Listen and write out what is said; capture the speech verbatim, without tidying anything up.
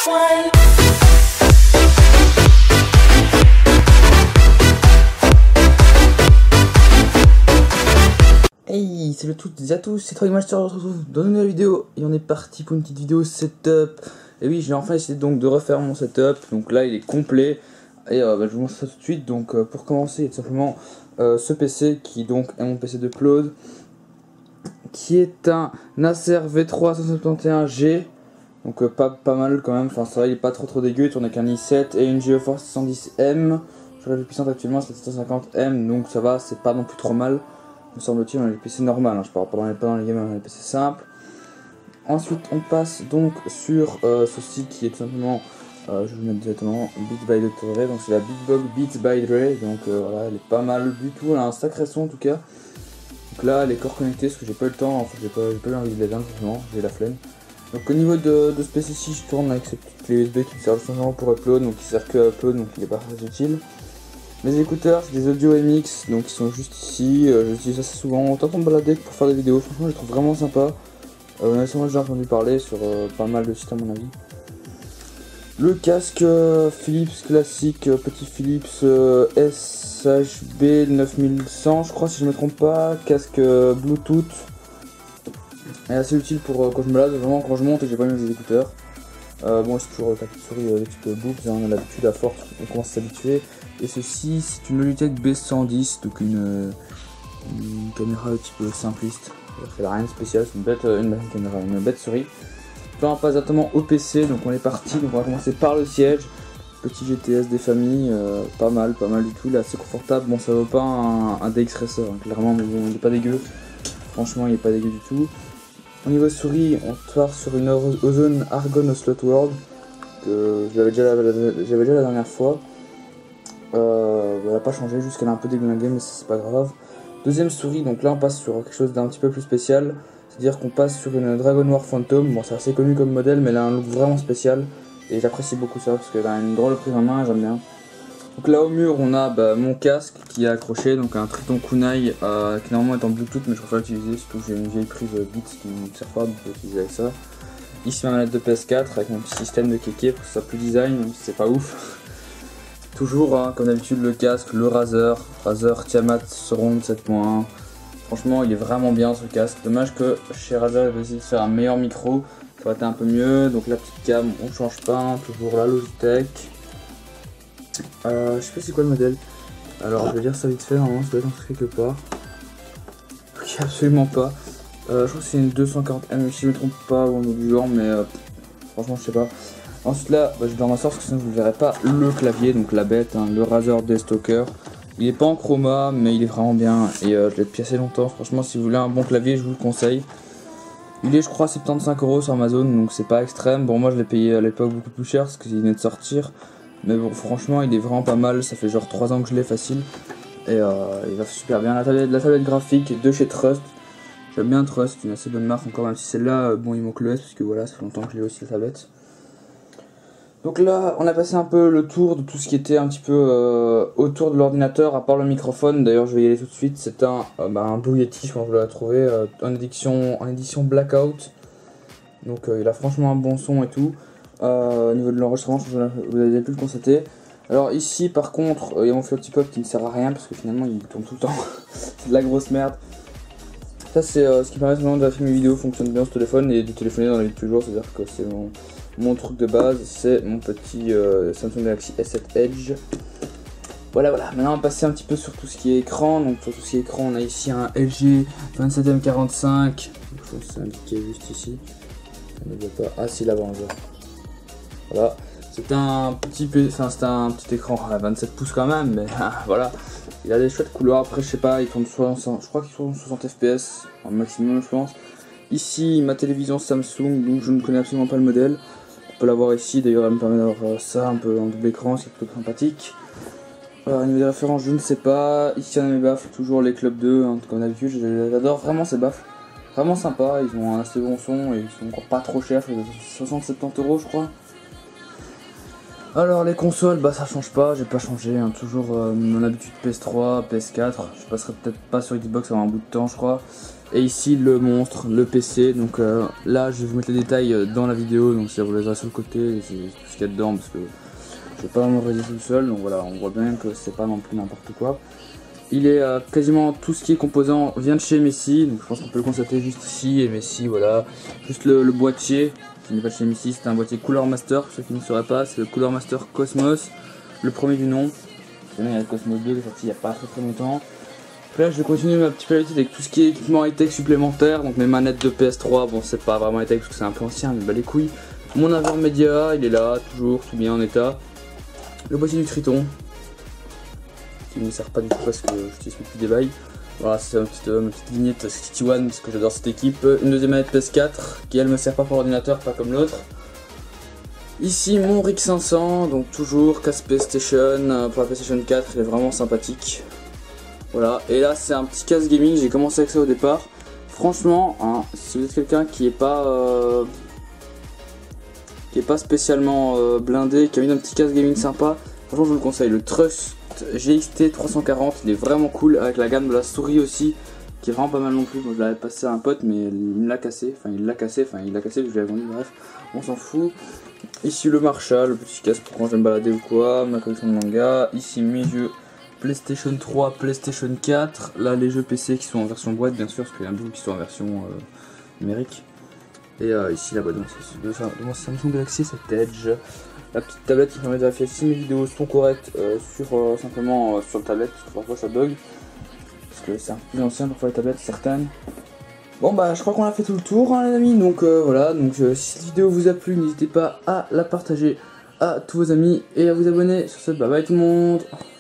one. Hey, salut à toutes et à tous, c'est Troymaster, on se retrouve dans une nouvelle vidéo et on est parti pour une petite vidéo setup. Et oui, j'ai enfin essayé donc de refaire mon setup, donc là il est complet et euh, bah, je vous montre ça tout de suite. Donc euh, pour commencer, il y a tout simplement euh, ce P C qui donc est mon P C de Claude, qui est un Acer V trois cent soixante et onze G, donc euh, pas, pas mal quand même, enfin ça va, il est pas trop trop dégueu, il tourne avec un i sept et une GeForce six cent dix M. Je la plus puissante actuellement c'est la sept cent cinquante M, donc ça va, c'est pas non plus trop mal. Me semble-t-il, on a les P C normales, hein, je parle pas dans les, pas dans les gamers, on a les P C simples. Ensuite, on passe donc sur euh, ceci qui est tout simplement, euh, je vais vous mettre directement, Beats by Dre, donc c'est la Big Box Beats by Dre, donc euh, voilà, elle est pas mal du tout, elle a un sacré son en tout cas. Donc là, les corps connectés, parce que j'ai pas eu le temps, en fait, j'ai pas, pas eu envie de les vendre, simplement, j'ai la flemme. Donc au niveau de, de ce P C-ci, je tourne avec cette petite clé U S B qui me sert simplement pour upload, donc qui sert que à upload, donc il est pas très utile. Mes écouteurs, c'est des Audio M X, donc ils sont juste ici, euh, j'utilise assez souvent, autant pour me balader que pour faire des vidéos, franchement je les trouve vraiment sympas. Euh, on a sûrement déjà entendu parler sur euh, pas mal de sites à mon avis. Le casque euh, Philips classique, euh, petit Philips euh, S H B neuf mille cent je crois si je me trompe pas, casque euh, Bluetooth, est assez utile pour euh, quand je me balade, vraiment quand je monte et que j'ai pas mis mes écouteurs. Euh, bon, c'est toujours la petite souris, euh, les petites boobs, hein, on a l'habitude à force, on commence à s'habituer. Et ceci, c'est une Logitech B cent dix, donc une, une caméra un petit peu simpliste. Elle n'a rien de spécial, c'est une bête, une bête caméra, une bête souris. Là, on passe directement au P C, donc on est parti. Donc on va commencer par le siège. Petit G T S des familles, euh, pas mal, pas mal du tout. Il est assez confortable. Bon, ça vaut pas un, un D X Racer, hein, clairement, mais bon, il est pas dégueu. Franchement, il est pas dégueu du tout. Au niveau souris, on part sur une Ozone Argon Slot World que j'avais déjà, j'avais déjà la dernière fois. Euh, elle n'a pas changé, juste qu'elle a un peu déglingué, mais c'est pas grave. Deuxième souris, donc là on passe sur quelque chose d'un petit peu plus spécial, c'est-à-dire qu'on passe sur une Dragon War Phantom. Bon, c'est assez connu comme modèle, mais elle a un look vraiment spécial et j'apprécie beaucoup ça parce qu'elle a une drôle de prise en main, j'aime bien. Donc là au mur, on a bah, mon casque qui est accroché, donc un Triton Kunai euh, qui normalement est en Bluetooth, mais je préfère l'utiliser, surtout que j'ai une vieille prise Beats qui ne sert pas, donc je vais l'utiliser avec ça. Ici ma manette de P S quatre avec mon petit système de kéké pour que ça soit plus design, même si c'est pas ouf. Toujours, hein, comme d'habitude, le casque, le Razer, Razer Tiamat Surround sept point un. Franchement, il est vraiment bien ce casque. Dommage que chez Razer, ils essayer de faire un meilleur micro. Ça aurait été un peu mieux. Donc la petite cam, on change pas. Toujours la Logitech. Euh, je sais pas c'est quoi le modèle. Alors, je vais dire ça vite fait. Normalement, ça doit être inscrit quelque part. Ok, absolument pas. Euh, je crois que c'est une deux cent quarante M, si je me trompe pas, ou un autre du genre, mais euh, franchement, je sais pas. Ensuite là, bah, je vais dans ma source parce que sinon vous ne verrez pas le clavier, donc la bête, hein, le Razer Deathstalker. Il est pas en chroma, mais il est vraiment bien et euh, je l'ai depuis assez longtemps. Franchement, si vous voulez un bon clavier, je vous le conseille. Il est, je crois, soixante-quinze euros sur Amazon, donc c'est pas extrême. Bon, moi je l'ai payé à l'époque beaucoup plus cher parce qu'il venait de sortir. Mais bon, franchement, il est vraiment pas mal. Ça fait genre trois ans que je l'ai facile et euh, il va super bien. La tablette, la tablette graphique de chez Trust. J'aime bien Trust, une assez bonne marque encore, même si celle-là, bon, il manque le S parce que voilà, ça fait longtemps que j'ai aussi la tablette. Donc là, on a passé un peu le tour de tout ce qui était un petit peu euh, autour de l'ordinateur, à part le microphone. D'ailleurs, je vais y aller tout de suite. C'est un, euh, bah, un Blue Yeti, je pense que vous l'avez trouvé, euh, en, édition, en édition Blackout. Donc euh, il a franchement un bon son et tout. Euh, au niveau de l'enregistrement, vous avez pu le constater. Alors ici, par contre, euh, il y a mon petit pop qui ne sert à rien parce que finalement, il tourne tout le temps. C'est de la grosse merde. Ça, c'est euh, ce qui permet vraiment de filmer mes vidéos, fonctionne bien ce téléphone et de téléphoner dans la vie de tous les jours. C'est-à-dire que c'est mon... Mon truc de base, c'est mon petit euh, Samsung Galaxy S sept Edge. Voilà, voilà. Maintenant, on va passer un petit peu sur tout ce qui est écran. Donc, sur tout ce qui est écran, on a ici un L G vingt-sept M quarante-cinq. Je pense que c'est indiqué juste ici. On ne voit pas. Ah, si, là-bas, on voit. Voilà. C'est un petit, enfin, c'est un petit écran à vingt-sept pouces quand même, mais voilà. Il a des chouettes couleurs. Après, je sais pas, il tourne soixante, je crois qu'il tourne soixante F P S en maximum, je pense. Ici, ma télévision Samsung, donc je ne connais absolument pas le modèle. On peut l'avoir ici, d'ailleurs elle me permet d'avoir ça un peu en double écran, c'est plutôt sympathique. Alors, au niveau des références, je ne sais pas. Ici on a mes baffles, toujours les Club deux, hein, comme d'habitude, j'adore vraiment ces baffles. Vraiment sympa, ils ont un assez bon son et ils sont encore pas trop chers, soixante à soixante-dix euros je crois. Alors les consoles, bah ça change pas, j'ai pas changé, hein, toujours euh, mon habitude P S trois, P S quatre, je passerai peut-être pas sur Xbox avant un bout de temps je crois. Et ici le monstre, le P C. Donc euh, là je vais vous mettre les détails dans la vidéo, donc ça vous les aurez sur le côté, c'est tout ce qu'il y a dedans parce que je vais pas vraiment le réaliser tout seul. Donc voilà, on voit bien que c'est pas non plus n'importe quoi. Il est euh, quasiment tout ce qui est composant vient de chez Messi, donc je pense qu'on peut le constater juste ici. Et Messi, voilà, juste le, le boîtier qui n'est pas chez Messi, c'est un boîtier Cooler Master, pour ceux qui ne sauraient pas, c'est le Cooler Master Cosmos, le premier du nom. Il y a le Cosmos deux qui est sorti il n'y a pas très très longtemps. Après là je vais continuer ma petite période avec tout ce qui est équipement high-tech supplémentaire, donc mes manettes de P S trois, bon c'est pas vraiment high-tech parce que c'est un peu ancien, mais bah les couilles. Mon Avermedia, il est là, toujours, tout bien en état. Le boîtier du Triton, qui ne me sert pas du tout parce que j'utilise plus des bails. Voilà, c'est ma petite, euh, ma petite vignette City One parce que j'adore cette équipe. Une deuxième manette P S quatre qui elle me sert pas pour l'ordinateur, pas comme l'autre. Ici mon R X cinq cents, donc toujours casque PlayStation euh, pour la PlayStation quatre, il est vraiment sympathique. Voilà, et là c'est un petit casque gaming, j'ai commencé avec ça au départ. Franchement, hein, si vous êtes quelqu'un qui est pas euh, qui est pas spécialement euh, blindé, qui a mis un petit casque gaming sympa, franchement je vous le conseille. Le Trust G X T trois cent quarante, il est vraiment cool avec la gamme de la souris aussi, qui est vraiment pas mal non plus. Moi je l'avais passé à un pote mais il me l'a cassé, enfin il l'a cassé, enfin il l'a cassé, je l'avais vendu, bref, on s'en fout. Ici le Marshall, le petit casque pour quand je vais me balader ou quoi, ma collection de manga. Ici mes jeux PlayStation trois, PlayStation quatre, là les jeux P C qui sont en version boîte bien sûr, parce qu'il y a un beaucoup qui sont en version euh, numérique. Et euh, ici la boîte de mon Samsung Galaxy sept Edge. La petite tablette qui permet de vérifier si mes vidéos sont correctes euh, sur euh, simplement euh, sur le tablette, parce que parfois ça bug. Parce que c'est un peu plus ancien parfois les tablettes, certaines. Bon bah je crois qu'on a fait tout le tour hein, les amis, donc euh, voilà, donc euh, si cette vidéo vous a plu, n'hésitez pas à la partager à tous vos amis et à vous abonner. Sur ce, bye bye tout le monde.